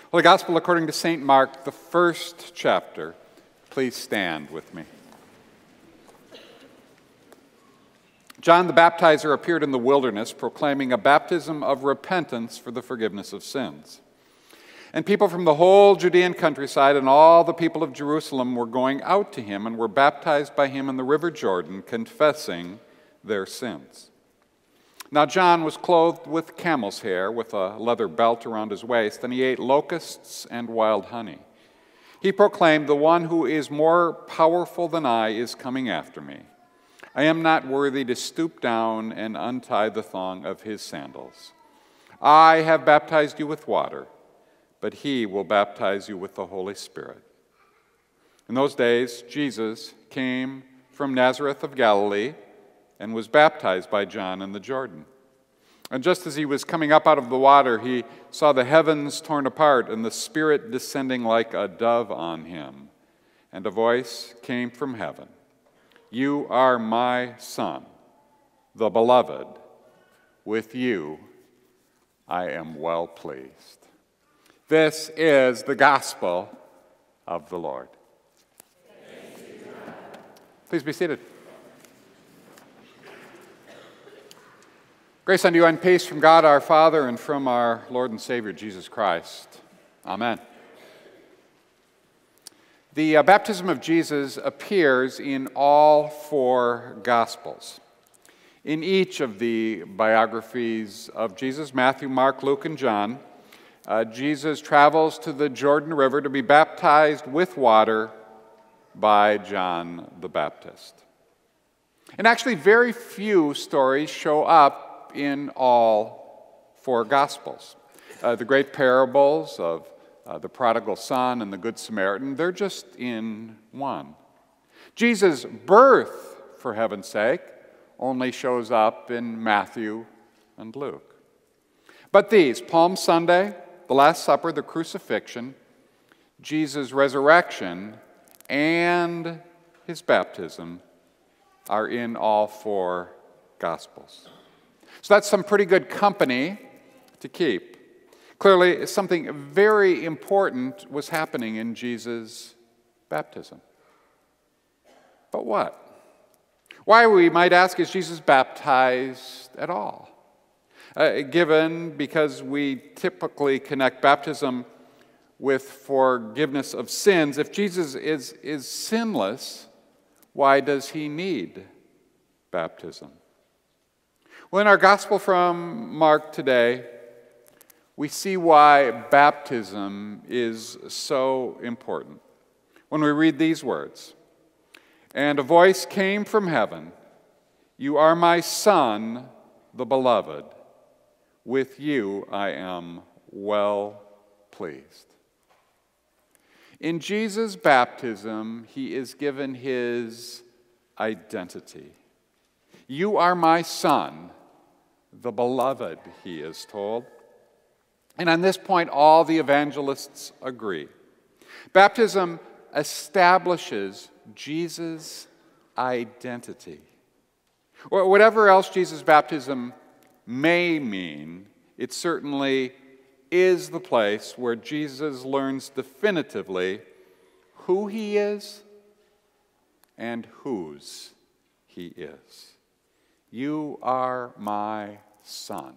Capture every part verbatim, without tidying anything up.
Holy Gospel according to Saint Mark, the first chapter. Please stand with me. John the Baptizer appeared in the wilderness, proclaiming a baptism of repentance for the forgiveness of sins. And people from the whole Judean countryside and all the people of Jerusalem were going out to him and were baptized by him in the river Jordan, confessing their sins. Now John was clothed with camel's hair, with a leather belt around his waist, and he ate locusts and wild honey. He proclaimed, "The one who is more powerful than I is coming after me. I am not worthy to stoop down and untie the thong of his sandals. I have baptized you with water, but he will baptize you with the Holy Spirit." In those days, Jesus came from Nazareth of Galilee and was baptized by John in the Jordan. And just as he was coming up out of the water, he saw the heavens torn apart and the Spirit descending like a dove on him. And a voice came from heaven, "You are my Son, the Beloved. With you I am well pleased." This is the gospel of the Lord. Please be seated. Grace unto you and peace from God our Father and from our Lord and Savior Jesus Christ. Amen. The uh, baptism of Jesus appears in all four Gospels. In each of the biographies of Jesus, Matthew, Mark, Luke, and John, uh, Jesus travels to the Jordan River to be baptized with water by John the Baptist. And actually, very few stories show up in all four Gospels. Uh, the great parables of uh, the prodigal son and the Good Samaritan, they're just in one. Jesus' birth, for heaven's sake, only shows up in Matthew and Luke. But these, Palm Sunday, the Last Supper, the crucifixion, Jesus' resurrection, and his baptism are in all four Gospels. So that's some pretty good company to keep. Clearly, something very important was happening in Jesus' baptism. But what? Why, we might ask, is Jesus baptized at all? Uh, given, because we typically connect baptism with forgiveness of sins, if Jesus is, is sinless, why does he need baptism? Well, in our gospel from Mark today, we see why baptism is so important. When we read these words, "And a voice came from heaven, 'You are my Son, the Beloved. With you I am well pleased.'" In Jesus' baptism, he is given his identity. "You are my Son, the Beloved," he is told. And on this point, all the evangelists agree. Baptism establishes Jesus' identity. Whatever else Jesus' baptism may mean, it certainly is the place where Jesus learns definitively who he is and whose he is. "You are my Son,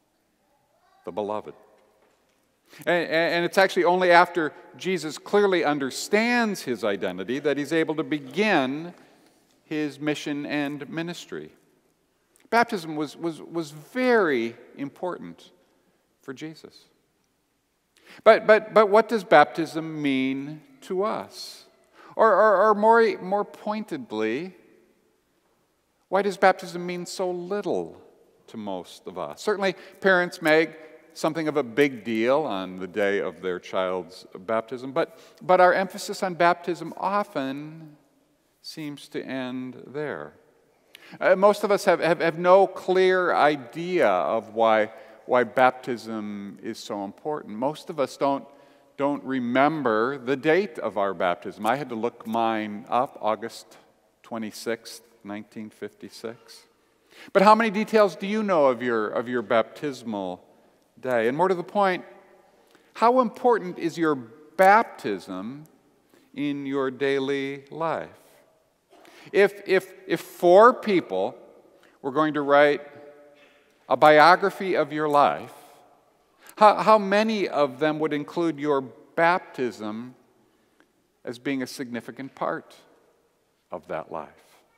the Beloved." And, and it's actually only after Jesus clearly understands his identity that he's able to begin his mission and ministry. Baptism was, was, was very important for Jesus. But, but, but what does baptism mean to us? Or, or, or more, more pointedly, why does baptism mean so little to most of us? Certainly, parents make something of a big deal on the day of their child's baptism, but, but our emphasis on baptism often seems to end there. Uh, most of us have, have, have no clear idea of why, why baptism is so important. Most of us don't, don't remember the date of our baptism. I had to look mine up, August twenty-sixth, nineteen fifty-six. But how many details do you know of your, of your baptismal day? And more to the point, How important is your baptism in your daily life? If, if, if four people were going to write a biography of your life, how, how many of them would include your baptism as being a significant part of that life?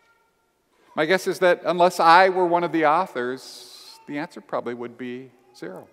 My guess is that unless I were one of the authors, the answer probably would be zero.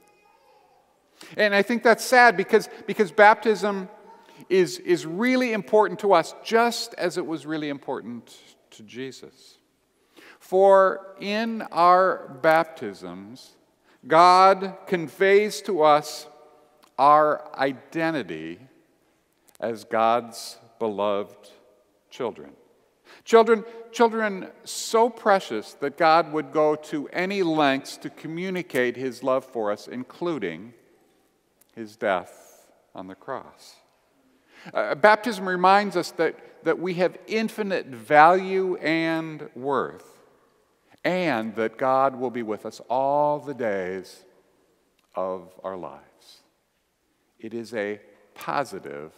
And I think that's sad because, because baptism is, is really important to us, just as it was really important to Jesus. For in our baptisms, God conveys to us our identity as God's beloved children. Children, children so precious that God would go to any lengths to communicate his love for us, including his death on the cross. Uh, baptism reminds us that, that we have infinite value and worth, and that God will be with us all the days of our lives. It is a positive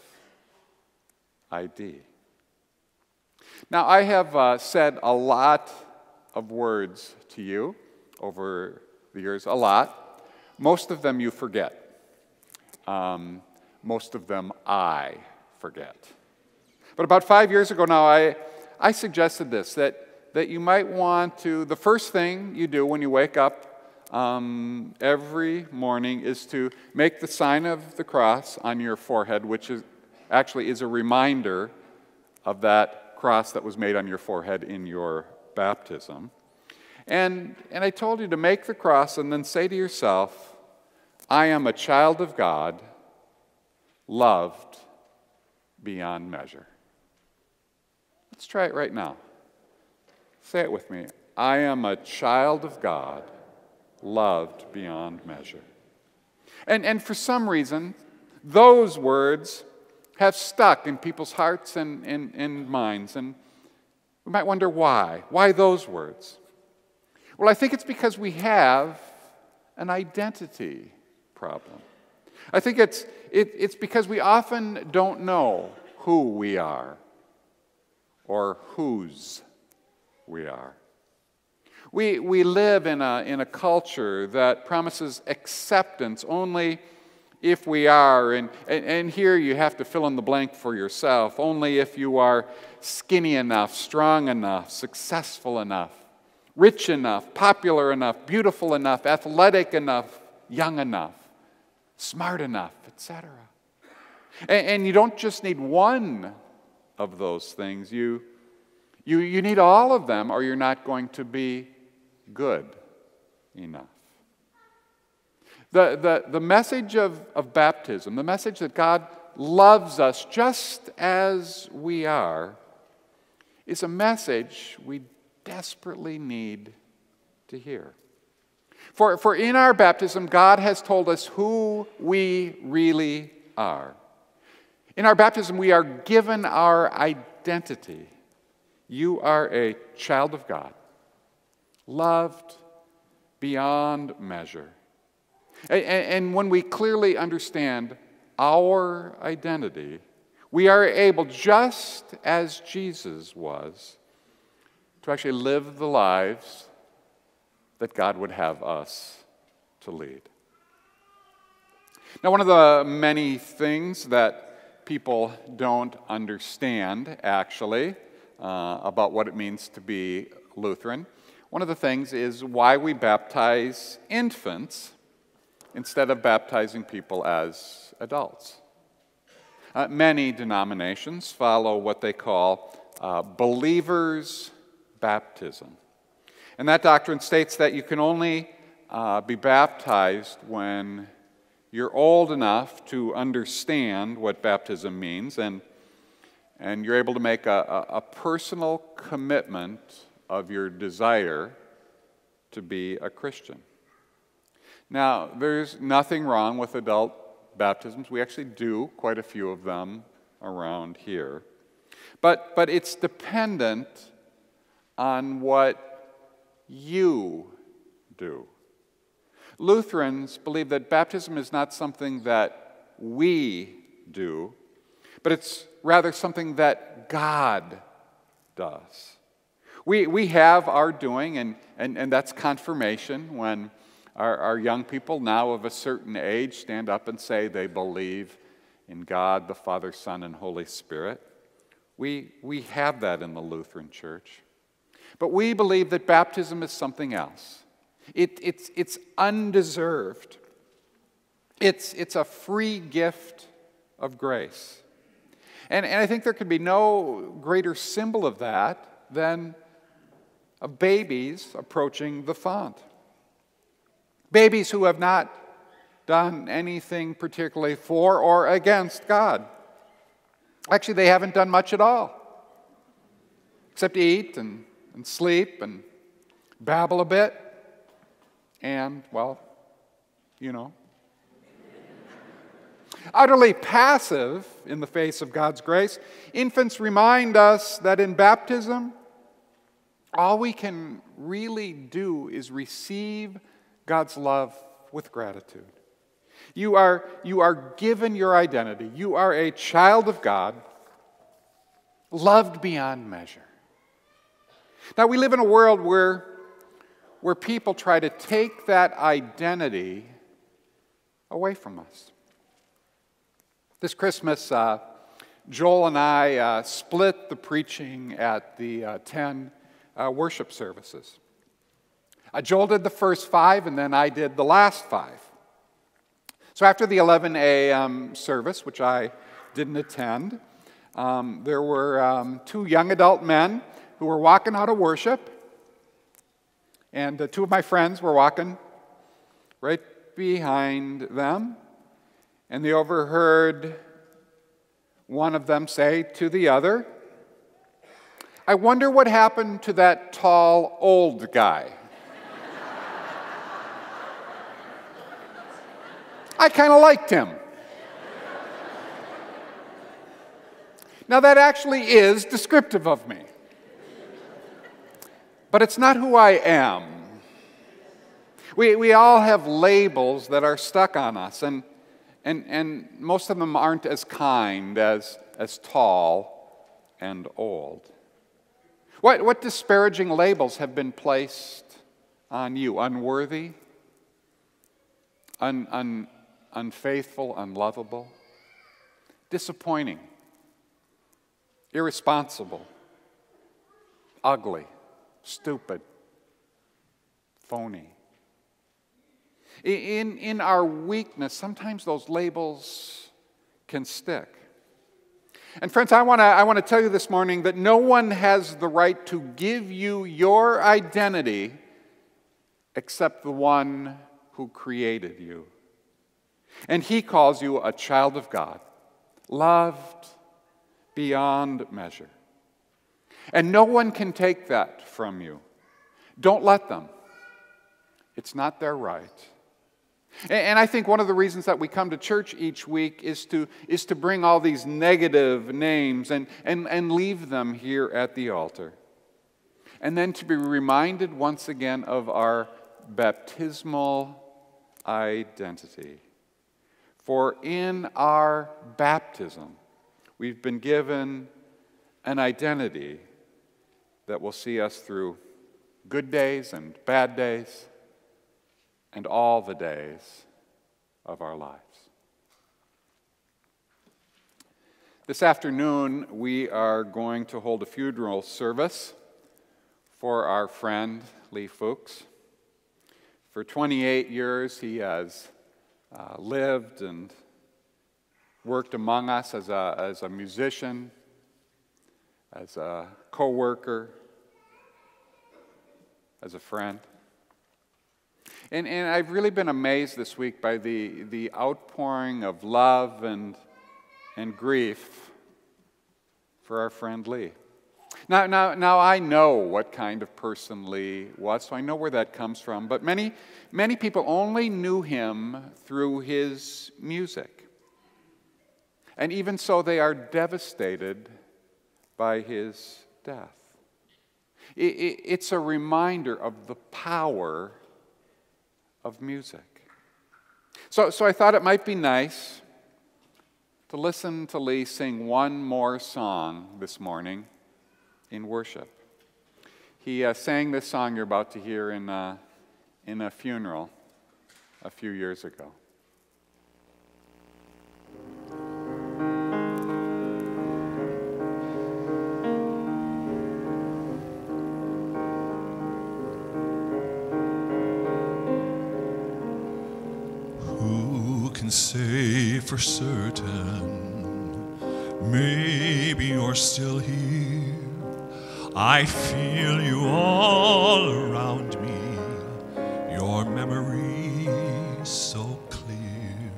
I D. Now, I have uh, said a lot of words to you over the years, a lot. Most of them you forget. Um, most of them I forget. But about five years ago now, I, I suggested this, that, that you might want to, the first thing you do when you wake up um, every morning is to make the sign of the cross on your forehead, which is actually is a reminder of that cross that was made on your forehead in your baptism. And, and I told you to make the cross and then say to yourself, I am a child of God, loved beyond measure. Let's try it right now. Say it with me. I am a child of God, loved beyond measure. And, and for some reason, those words have stuck in people's hearts and, and, and minds. And we might wonder why. Why those words? Well, I think it's because we have an identity problem. I think it's, it, it's because we often don't know who we are or whose we are. We, we live in a, in a culture that promises acceptance only if we are, and, and, and here you have to fill in the blank for yourself, only if you are skinny enough, strong enough, successful enough, rich enough, popular enough, beautiful enough, athletic enough, young enough, smart enough, et cetera. And, and you don't just need one of those things. You, you, you need all of them, or you're not going to be good enough. The, the, the message of, of baptism, the message that God loves us just as we are, is a message we desperately need to hear. For, for in our baptism, God has told us who we really are. In our baptism, we are given our identity. You are a child of God, loved beyond measure. And, and when we clearly understand our identity, we are able, just as Jesus was, to actually live the lives that God would have us to lead. Now, one of the many things that people don't understand, actually, uh, about what it means to be Lutheran, one of the things is why we baptize infants instead of baptizing people as adults. Uh, many denominations follow what they call uh, believers' baptism. And that doctrine states that you can only uh, be baptized when you're old enough to understand what baptism means, and, and you're able to make a, a, a personal commitment of your desire to be a Christian. Now, there's nothing wrong with adult baptisms. We actually do quite a few of them around here. But, but it's dependent on what you do. Lutherans believe that baptism is not something that we do, but it's rather something that God does. We, we have our doing, and, and, and that's confirmation when our, our young people now of a certain age stand up and say they believe in God, the Father, Son, and Holy Spirit. We, we have that in the Lutheran Church. But we believe that baptism is something else. It, it's, it's undeserved. It's, it's a free gift of grace. And, and I think there could be no greater symbol of that than of babies approaching the font. Babies who have not done anything particularly for or against God. Actually, they haven't done much at all, except eat and, and sleep and babble a bit and, well, you know. Utterly passive in the face of God's grace, infants remind us that in baptism, all we can really do is receive God's love with gratitude. You are, you are given your identity. You are a child of God, loved beyond measure. Now, we live in a world where, where people try to take that identity away from us. This Christmas, uh, Joel and I uh, split the preaching at the uh, ten uh, worship services. Uh, Joel did the first five, and then I did the last five. So after the eleven a.m. service, which I didn't attend, um, there were um, two young adult men who were walking out of worship, and uh, two of my friends were walking right behind them, and they overheard one of them say to the other, "I wonder what happened to that tall, old guy." I kind of liked him. Now that actually is descriptive of me. But it's not who I am. We, we all have labels that are stuck on us, and, and, and most of them aren't as kind as, as tall and old. What, what disparaging labels have been placed on you? Unworthy? Un, un, unfaithful, unlovable, disappointing, irresponsible, ugly, stupid, phony. In, in our weakness, sometimes those labels can stick. And friends, I want to I want to tell you this morning that no one has the right to give you your identity except the one who created you. And he calls you a child of God, loved beyond measure. And no one can take that from you. Don't let them. It's not their right. And I think one of the reasons that we come to church each week is to, is to bring all these negative names and, and, and leave them here at the altar. And then to be reminded once again of our baptismal identity. For in our baptism, we've been given an identity that will see us through good days and bad days and all the days of our lives. This afternoon, we are going to hold a funeral service for our friend Lee Fuchs. For twenty-eight years, he has uh, lived and worked among us as a, as a musician, as a co-worker, as a friend. And, and I've really been amazed this week by the, the outpouring of love and, and grief for our friend Lee. Now, now, now I know what kind of person Lee was, so I know where that comes from, but many, many people only knew him through his music. And even so, they are devastated by his death. It, it, it's a reminder of the power of music. So, so I thought it might be nice to listen to Lee sing one more song this morning in worship. He uh, sang this song you're about to hear in, uh, in a funeral a few years ago. Who can say for certain, maybe you're still here. I feel you all around me, your memory so clear.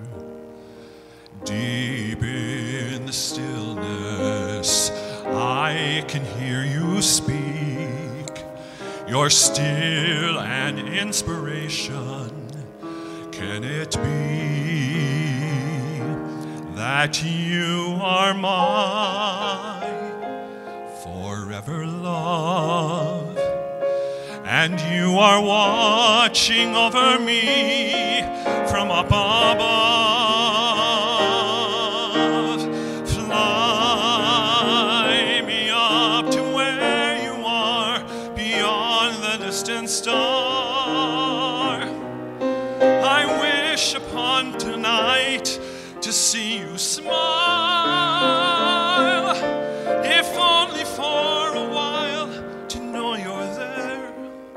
Deep in the stillness, I can hear you speak. You're still an inspiration. Can it be that you are my forever love, and you are watching over me from up above? Fly me up to where you are, beyond the distant star. I wish upon tonight to see you smile, if only for a while, to know you're there.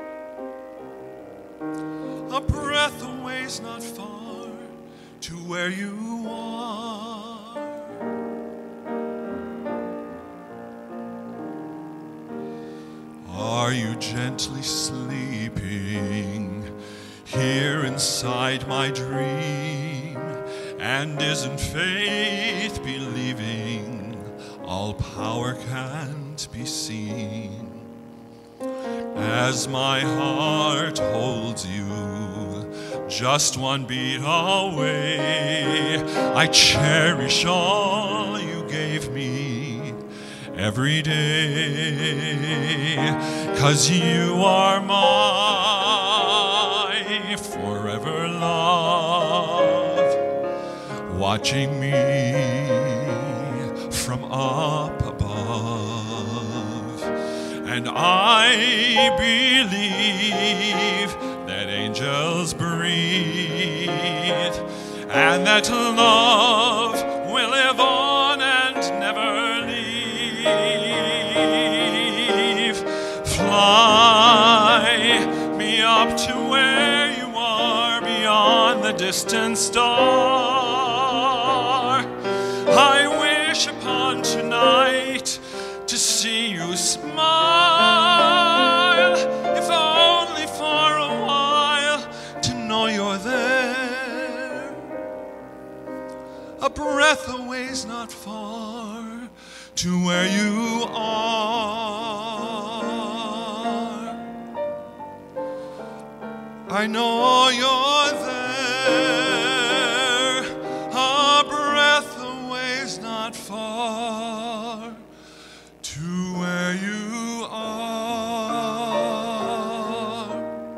A breath away's not far to where you are. Are you gently sleeping here inside my dream? And isn't faith believing all power can't be seen? As my heart holds you just one beat away, I cherish all you gave me every day, 'cause you are my forever love, watching me from up above. And I believe that angels breathe, and that love will live on and never leave. Fly me up to where you are, beyond the distant star. I wish upon tonight to see you smile, if only for a while, to know you're there. A breath away's not far to where you are. I know you're there. A breath away's not far to where you are.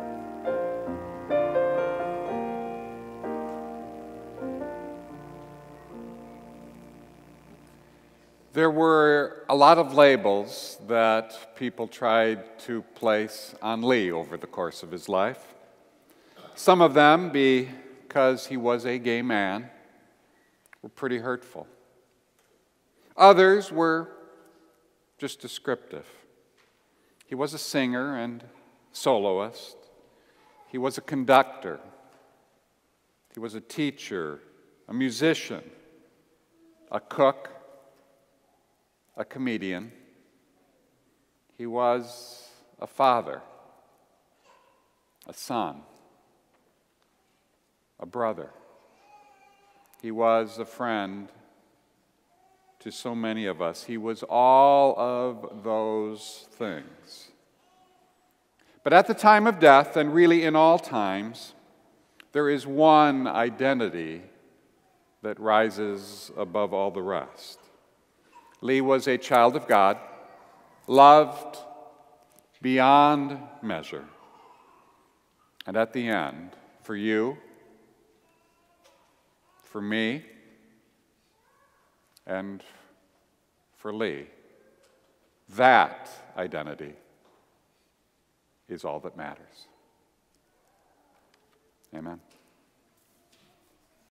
There were a lot of labels that people tried to place on Lee over the course of his life. Some of them, because he was a gay man, were pretty hurtful. Others were just descriptive. He was a singer and soloist. He was a conductor. He was a teacher, a musician, a cook, a comedian. He was a father, a son, a brother. He was a friend to so many of us. He was all of those things. But at the time of death, and really in all times, there is one identity that rises above all the rest. Lee was a child of God, loved beyond measure. And at the end, for you, for me, and for Lee. That identity is all that matters. Amen.